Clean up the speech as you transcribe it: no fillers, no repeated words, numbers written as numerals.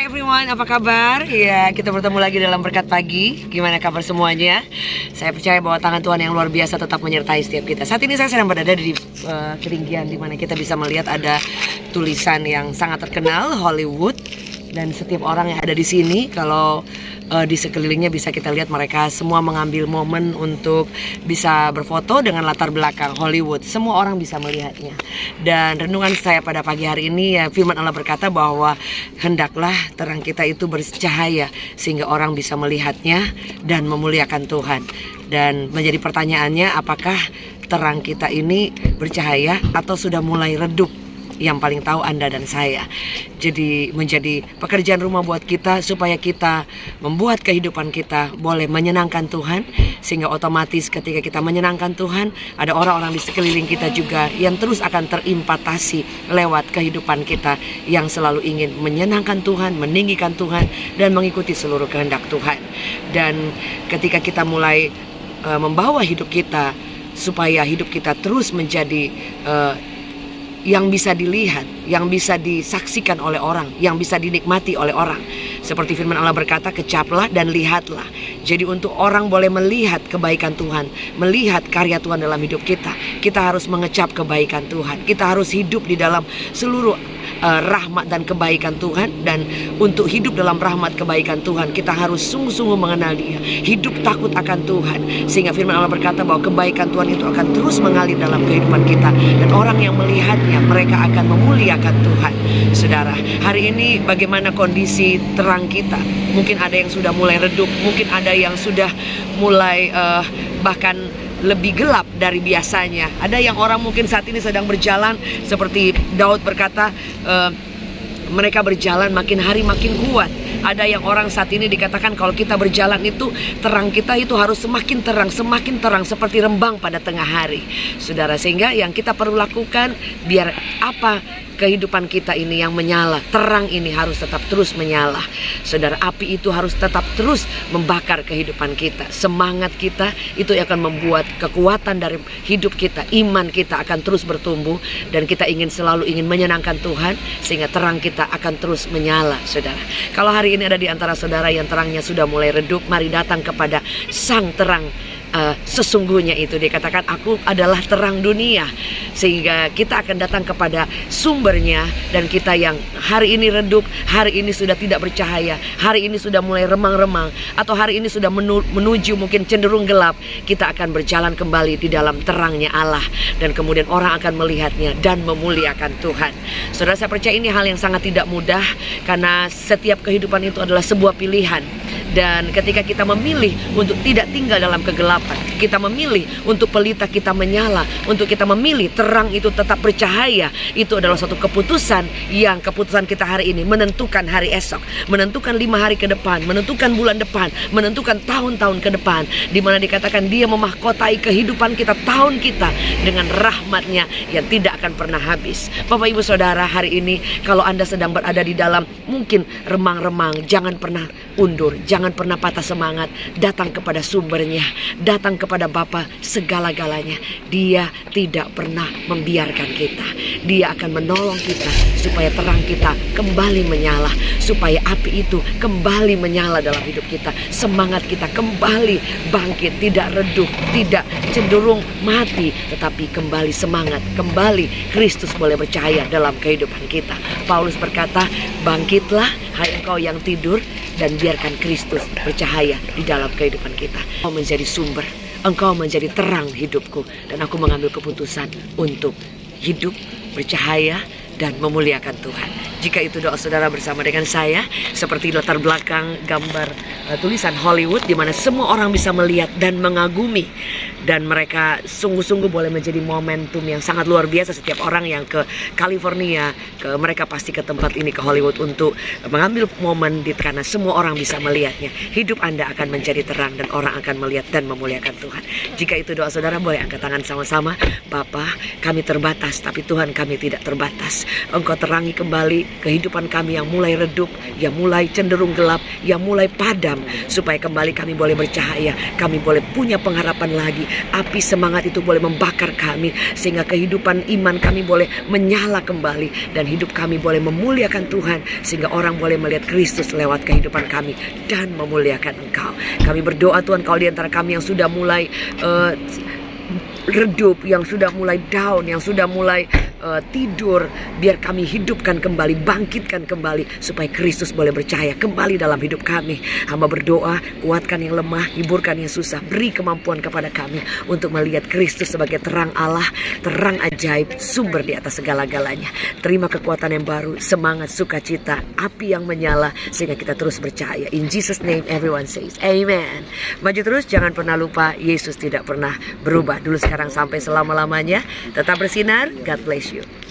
everyone, apa kabar? Ya, kita bertemu lagi dalam Berkat Pagi. Gimana kabar semuanya? Saya percaya bahwa tangan Tuhan yang luar biasa tetap menyertai setiap kita. Saat ini saya sedang berada di ketinggian di mana kita bisa melihat ada tulisan yang sangat terkenal, Hollywood. Dan setiap orang yang ada di sini, kalau di sekelilingnya bisa kita lihat mereka semua mengambil momen untuk bisa berfoto dengan latar belakang Hollywood. Semua orang bisa melihatnya. Dan renungan saya pada pagi hari ini, ya, firman Allah berkata bahwa hendaklah terang kita itu bercahaya sehingga orang bisa melihatnya dan memuliakan Tuhan. Dan menjadi pertanyaannya, apakah terang kita ini bercahaya atau sudah mulai redup? Yang paling tahu Anda dan saya. Jadi menjadi pekerjaan rumah buat kita supaya kita membuat kehidupan kita boleh menyenangkan Tuhan, sehingga otomatis ketika kita menyenangkan Tuhan, ada orang-orang di sekeliling kita juga yang terus akan terimpatasi lewat kehidupan kita yang selalu ingin menyenangkan Tuhan, meninggikan Tuhan, dan mengikuti seluruh kehendak Tuhan. Dan ketika kita mulai membawa hidup kita supaya hidup kita terus menjadi yang bisa dilihat, yang bisa disaksikan oleh orang, yang bisa dinikmati oleh orang. Seperti firman Allah berkata, kecaplah dan lihatlah. Jadi untuk orang boleh melihat kebaikan Tuhan, melihat karya Tuhan dalam hidup kita, kita harus mengecap kebaikan Tuhan. Kita harus hidup di dalam seluruh rahmat dan kebaikan Tuhan. Dan untuk hidup dalam rahmat kebaikan Tuhan, kita harus sungguh-sungguh mengenal Dia, hidup takut akan Tuhan, sehingga firman Allah berkata bahwa kebaikan Tuhan itu akan terus mengalir dalam kehidupan kita, dan orang yang melihatnya, mereka akan memuliakan Tuhan. Saudara, hari ini bagaimana kondisi terang kita? Mungkin ada yang sudah mulai redup, mungkin ada yang sudah mulai bahkan lebih gelap dari biasanya. Ada yang orang mungkin saat ini sedang berjalan seperti Daud berkata, mereka berjalan makin hari makin kuat. Ada yang orang saat ini dikatakan kalau kita berjalan itu terang kita itu harus semakin terang seperti rembang pada tengah hari. Saudara, sehingga yang kita perlu lakukan biar apa? Kehidupan kita ini yang menyala, terang ini harus tetap terus menyala. Saudara, api itu harus tetap terus membakar kehidupan kita. Semangat kita itu akan membuat kekuatan dari hidup kita, iman kita akan terus bertumbuh, dan kita selalu ingin menyenangkan Tuhan, sehingga terang kita akan terus menyala. Saudara, kalau hari ini ada di antara saudara yang terangnya sudah mulai redup, mari datang kepada Sang Terang. Sesungguhnya itu dikatakan, aku adalah terang dunia, sehingga kita akan datang kepada sumbernya. Dan kita yang hari ini redup, hari ini sudah tidak bercahaya, hari ini sudah mulai remang-remang, atau hari ini sudah menuju mungkin cenderung gelap, kita akan berjalan kembali di dalam terangnya Allah, dan kemudian orang akan melihatnya dan memuliakan Tuhan. Saudara, saya percaya ini hal yang sangat tidak mudah, karena setiap kehidupan itu adalah sebuah pilihan. Dan ketika kita memilih untuk tidak tinggal dalam kegelapan, kita memilih untuk pelita kita menyala, untuk kita memilih terang itu tetap bercahaya, itu adalah suatu keputusan yang keputusan kita hari ini menentukan hari esok, menentukan 5 hari ke depan, menentukan bulan depan, menentukan tahun-tahun ke depan, di mana dikatakan Dia memahkotai kehidupan kita, tahun kita, dengan rahmat-Nya yang tidak akan pernah habis. Bapak Ibu Saudara, hari ini kalau Anda sedang berada di dalam mungkin remang-remang, jangan pernah undur, jangan pernah patah semangat. Datang kepada sumbernya, datang kepada Bapa segala-galanya. Dia tidak pernah membiarkan kita. Dia akan menolong kita supaya terang kita kembali menyala, supaya api itu kembali menyala dalam hidup kita, semangat kita kembali bangkit, tidak redup, tidak cenderung mati, tetapi kembali semangat, kembali Kristus boleh bercahaya dalam kehidupan kita. Paulus berkata, bangkitlah hai engkau yang tidur, dan biarkan Kristus bercahaya di dalam kehidupan kita. Engkau menjadi sumber, engkau menjadi terang hidupku, dan aku mengambil keputusan untuk hidup bercahaya dan memuliakan Tuhan. Jika itu doa saudara bersama dengan saya, seperti latar belakang gambar tulisan Hollywood, di mana semua orang bisa melihat dan mengagumi, dan mereka sungguh-sungguh boleh menjadi momentum yang sangat luar biasa. Setiap orang yang ke California, mereka pasti ke tempat ini, ke Hollywood, untuk mengambil momen karena semua orang bisa melihatnya. Hidup Anda akan menjadi terang, dan orang akan melihat dan memuliakan Tuhan. Jika itu doa saudara, boleh angkat tangan sama-sama. Bapa, kami terbatas, tapi Tuhan kami tidak terbatas. Engkau terangi kembali kehidupan kami yang mulai redup, yang mulai cenderung gelap, yang mulai padam, supaya kembali kami boleh bercahaya, kami boleh punya pengharapan lagi, api semangat itu boleh membakar kami, sehingga kehidupan iman kami boleh menyala kembali, dan hidup kami boleh memuliakan Tuhan, sehingga orang boleh melihat Kristus lewat kehidupan kami dan memuliakan Engkau. Kami berdoa Tuhan, kalau di antara kami yang sudah mulai redup, yang sudah mulai down, yang sudah mulai tidur, biar kami hidupkan kembali, bangkitkan kembali, supaya Kristus boleh bercahaya kembali dalam hidup kami. Hamba berdoa, kuatkan yang lemah, hiburkan yang susah, beri kemampuan kepada kami untuk melihat Kristus sebagai terang Allah, terang ajaib, sumber di atas segala-galanya. Terima kekuatan yang baru, semangat, sukacita, api yang menyala, sehingga kita terus percaya. In Jesus name everyone says amen. Maju terus, jangan pernah lupa Yesus tidak pernah berubah. Dulu, sekarang, sampai selama-lamanya. Tetap bersinar. God bless you.